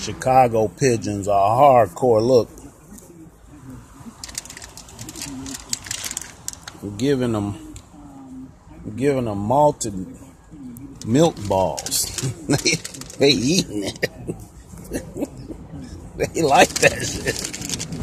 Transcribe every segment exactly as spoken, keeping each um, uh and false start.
Chicago pigeons are a hardcore look. I'm giving them, I'm giving them malted milk balls. they, they eating it. They like that shit.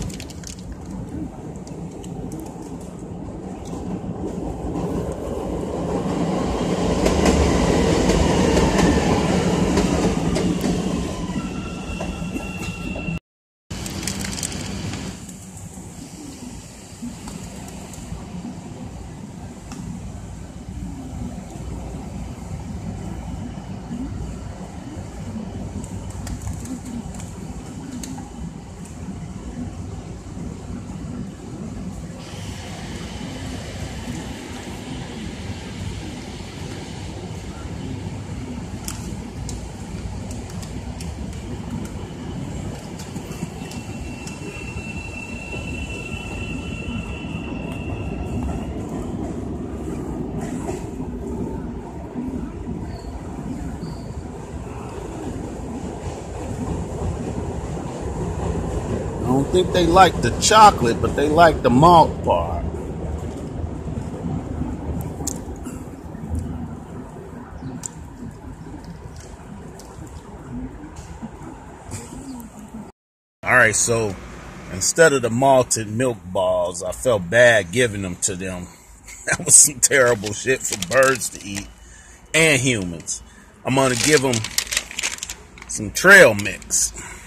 I don't think they like the chocolate, but they like the malt part. Alright, so instead of the malted milk balls, I felt bad giving them to them. That was some terrible shit for birds to eat and humans. I'm gonna give them some trail mix.